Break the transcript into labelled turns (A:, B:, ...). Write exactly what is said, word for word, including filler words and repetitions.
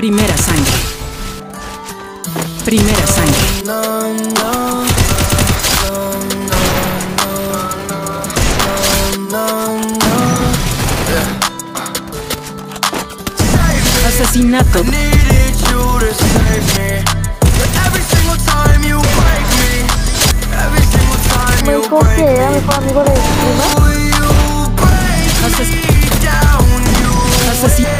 A: Primera sangre. Primera sangre. Asesinato.
B: Me dijo que era mejor amigo de mi prima.
A: Ases Asesin